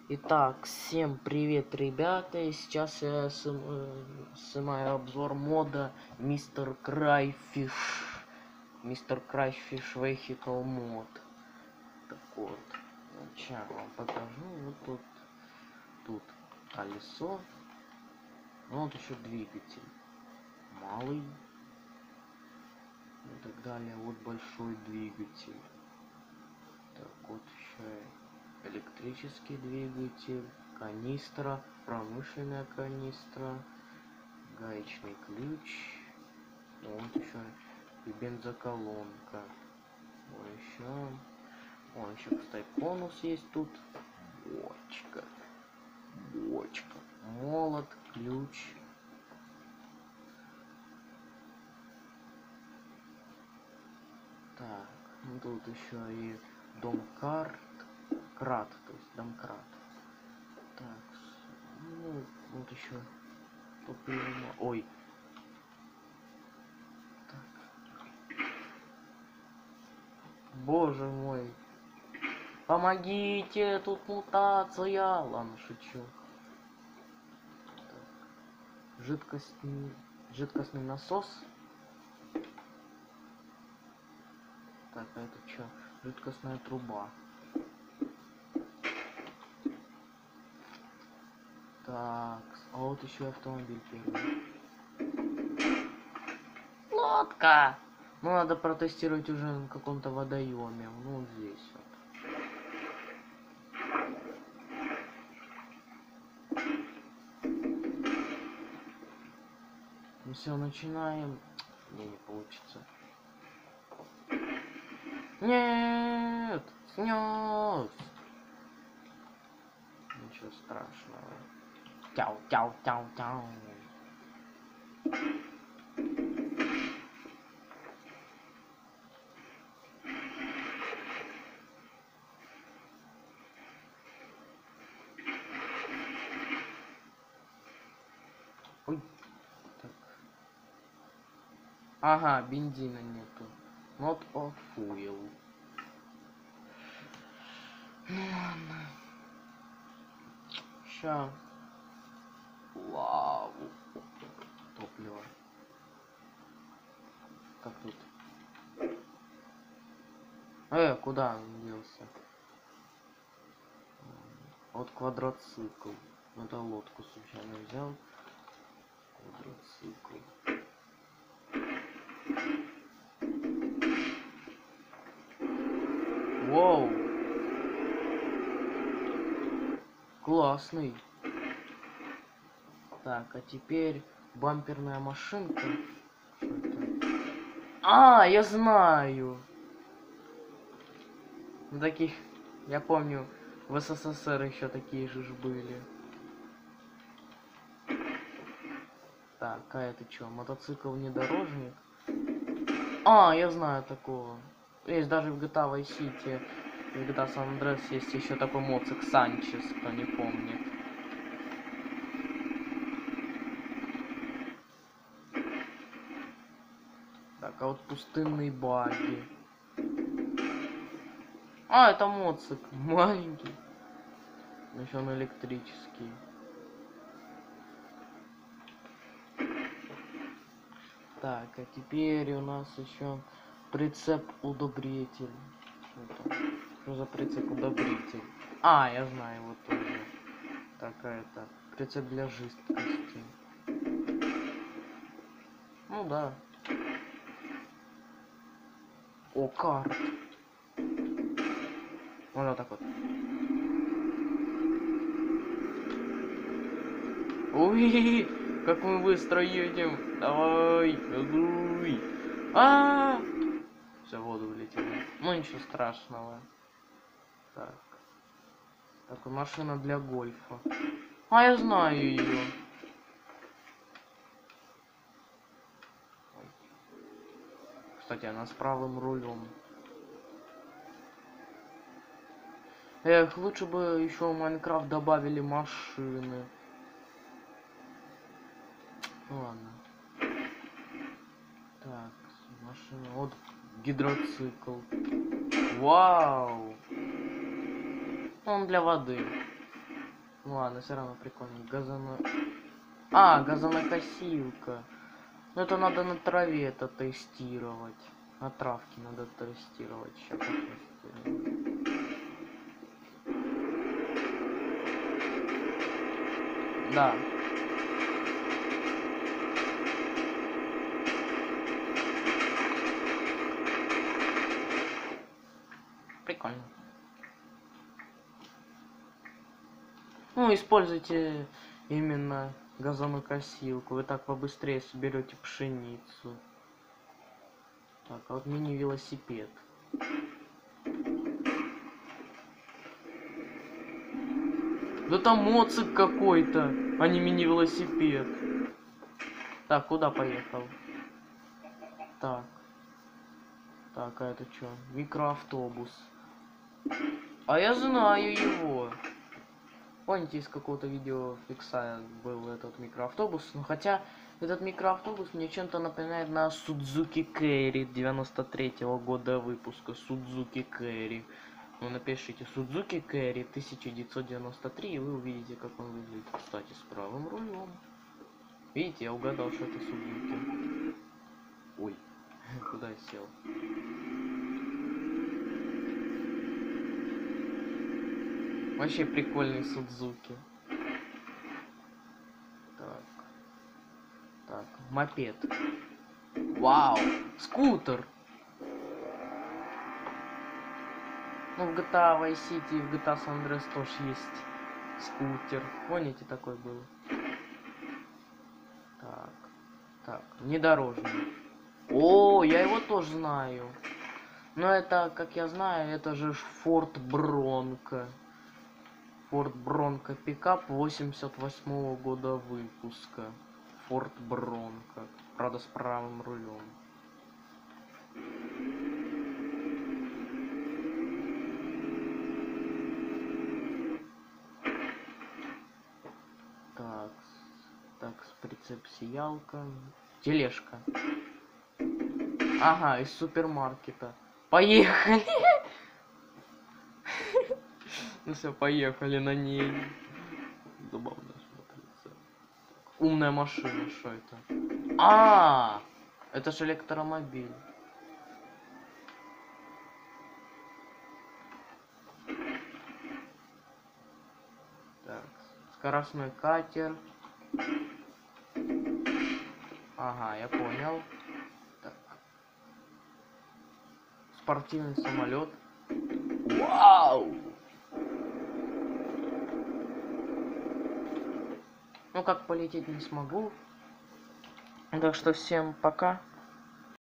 Итак, всем привет, ребята, и сейчас я снимаю обзор мода Мистер Крайфиш Vehicle Mod. Так вот, сейчас вам покажу. Вот тут колесо, вот еще двигатель малый и так далее. Вот большой двигатель. Так вот еще электрический двигатель, канистра, промышленная канистра, гаечный ключ, вот еще и бензоколонка. Еще, кстати, конус есть тут, бочка, молот, ключ. Так, ну тут еще и крат, то есть домкрат. Так, ну вот еще топливо. Ой. Так. Боже мой. Помогите, тут мутация. Ладно, шучу. Так. Жидкостный насос. Так, а это что? Жидкостная труба. Так, а вот еще автомобиль первый. Лодка! Ну, надо протестировать уже на каком-то водоеме. Ну, вот здесь вот. Ну все, начинаем. Не получится. Нет! Снес! Ничего страшного. Тяу. Ой. Так. Ага, бензина нету. Not of fuel. Ну ладно. Ща. Вау. Топливо. Как тут? Куда он делся? Вот квадроцикл. Надо лодку случайно взял. Квадроцикл. Воу. Классный. Так, а теперь бамперная машинка. Что это? А, я знаю. Таких, я помню, в СССР еще такие же были. Так, а это что, мотоцикл внедорожник? А, я знаю такого. Есть даже в GTA Vice City, в GTA San Andreas есть еще такой моцик Санчес, кто не помнит. Так, а вот пустынные баги. А, это моцик, маленький. Еще он электрический. Так, а теперь у нас еще прицеп-удобритель. Что за прицеп-удобритель? А, я знаю его тоже. Так, а это прицеп для жидкости. Ну да. О, карт. Вот так вот. Ой, как мы быстро едем. Давай, газуй. Все, в воду влетело. Ну ничего страшного. Так. Такая машина для гольфа. А, я знаю ее. Кстати, она с правым рулем. Эх, лучше бы еще в Майнкрафт добавили машины. Ну ладно. Так, машина. Вот гидроцикл. Вау! Он для воды. Ну ладно, все равно прикольно. Газонокосилка. Ну это надо на траве это тестировать. На травке надо тестировать. Сейчас потестируем. Да. Прикольно. Ну, используйте именно газонокосилку. Вы так побыстрее соберете пшеницу. Так, а вот мини-велосипед. Да там моцик какой-то, а не мини-велосипед. Так, куда поехал? Так. Так, а это что? Микроавтобус. А я знаю его. Помните, из какого-то видео фикса был этот микроавтобус? Ну, хотя этот микроавтобус мне чем-то напоминает на Судзуки Кэрри 93-го года выпуска. Судзуки Кэрри. Ну, напишите Судзуки Кэрри 1993, и вы увидите, как он выглядит. Кстати, с правым рулем. Видите, я угадал, что это Судзуки. Ой, куда я сел? Вообще прикольный Судзуки. Так. Так, мопед. Вау, скутер. Ну, в GTA Vice City и в GTA San Andreas тоже есть скутер. Помните, такой был? Так, так, внедорожник. О, я его тоже знаю. Но это, как я знаю, это же Ford Bronco. Ford Bronco пикап 88-го года выпуска. Ford Bronco. Правда, с правым рулем. Так, так, прицеп-сиялка. Тележка. Ага, из супермаркета. Поехали! Ну все, поехали на ней. Забавно смотрится. Умная машина, что это? Это же электромобиль. Так, скоростной катер. Ага, я понял. Так. Спортивный самолет. Вау! Ну как полететь не смогу. Так что всем пока.